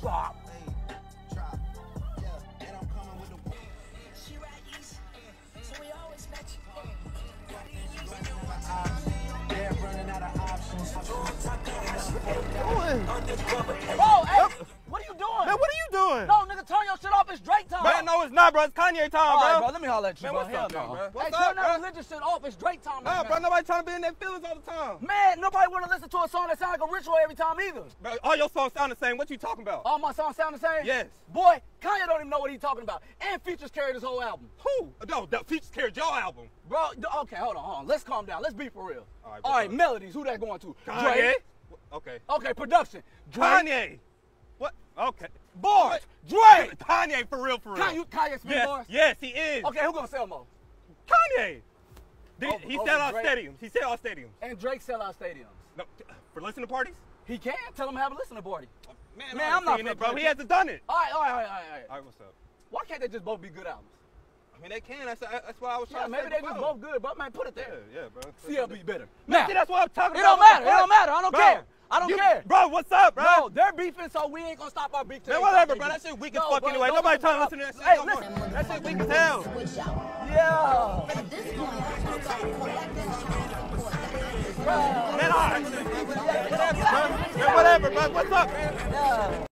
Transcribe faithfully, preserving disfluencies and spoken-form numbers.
drop. Bro, hey, what are you doing? Man, what are you doing? No, nigga, turn your shit off. It's Drake time. Man, no, it's not, bro. It's Kanye time, All right, bro. bro, let me holler at you, Man, bro. what's Hell up, no. bro? Hey, What's turn up, that bro? religious shit off. It's Drake time. Nah, man. bro, nobody trying to be in their feelings all the time. Man, nobody want to listen to a song that sounds like a ritual every time either. Bro, all your songs sound the same. What you talking about? All my songs sound the same? Yes. Boy, Kanye don't even know what he's talking about. And Features carried his whole album. Who? No, the Features carried your album. Bro, okay, hold on, hold on. Let's calm down. Let's be for real. All right, All right, bro. melodies. Who that going to? Kanye. Drake. Okay. Okay, production. Drake. Kanye. What? Okay. Bars. What? Drake. Kanye, for real, for real. Kanye, Kanye spit yes, bars? yes, he is. Okay, who gonna sell more? Kanye. Did- Over- he over sell out Drake? stadiums. He sell out stadiums. And Drake sell out stadiums. No, for listening parties? He can. Tell him to have a listening party. Man, Man, I I'm not seen it, finna bro. play He hasn't done it. All right, all right, all right, all right. All right. All right, what's up? Why can't they just both be good albums? I mean, they can. That's, that's why I was Yeah, trying maybe to they say just before. both good, but man, put it Yeah, there. yeah, bro. C L B better. Man, Now, see, that's what I'm talking it about. don't matter. It don't matter. I don't Bro, care. I don't you- care. Bro, what's up, bro? No, they're beefing, so we ain't gonna stop our beef. till Man, they whatever, stop bro. their That beef. shit weak No, as fuck bro, anyway. don't Nobody listen trying to listen to that shit Hey, no more. listen. That shit weak as hell. Yeah. Man, all right. Whatever, bro. Man, whatever, bro. What's up? Yeah.